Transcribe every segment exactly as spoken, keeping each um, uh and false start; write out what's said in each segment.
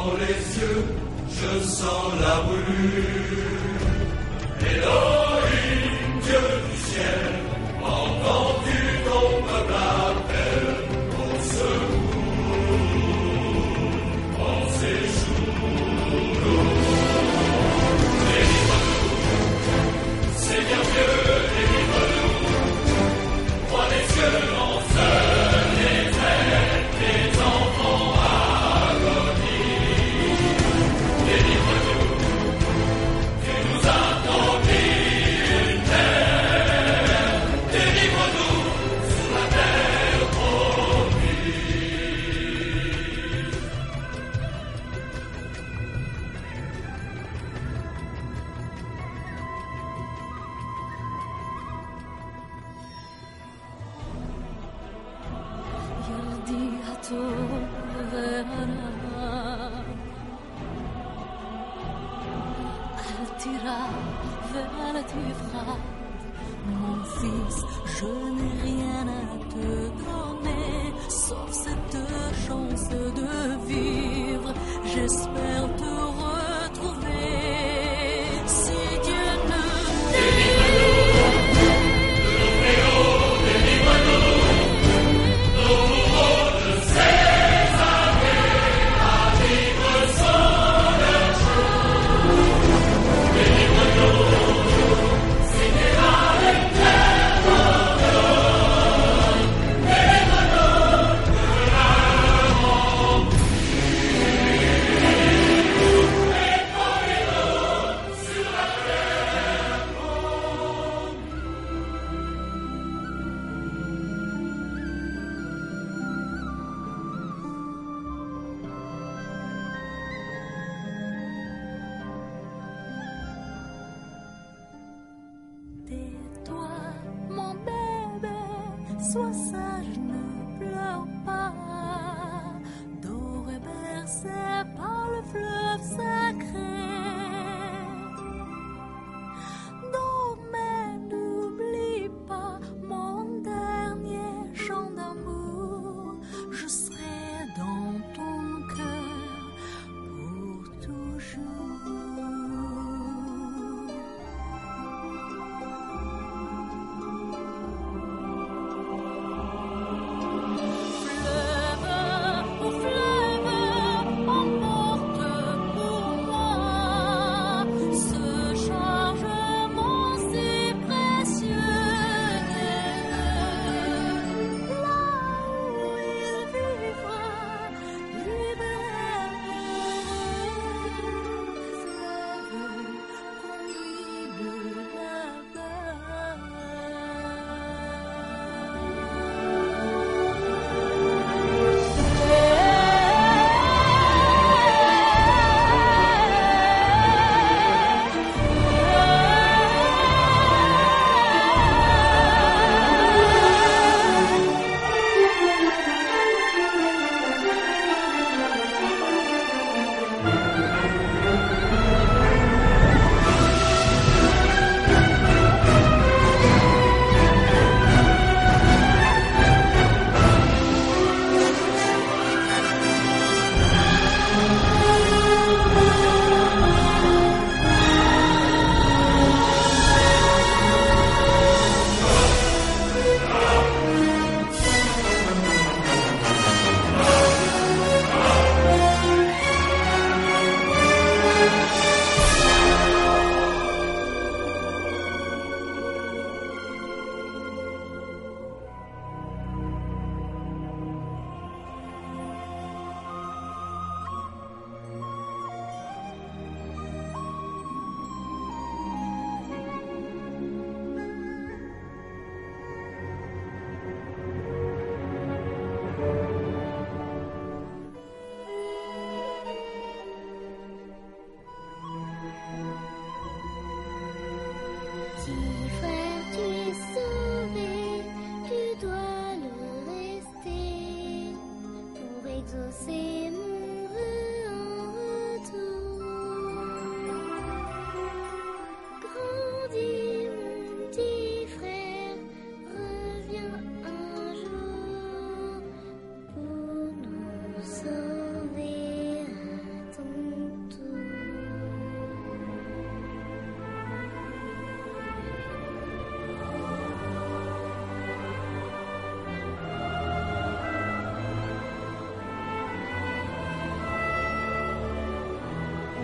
dans les yeux, je sens la brûlure. Elohim, Dieu du ciel, entends-tu ton peuple appelle au secours en ces jours? Délivre-nous, Seigneur Dieu, délivre-nous, roi des cieux, en seul éternel, tes enfants agonie. Délivre-nous, tu nous as promis une terre, délivre-nous sur la terre promise. ילדי הטוב והרע, אל תירא ואל תפחד, mon fils, je n'ai rien à te donner, sauf cette chance de vivre. J'espère te retrouver. Si Dieu ne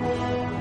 Thank you.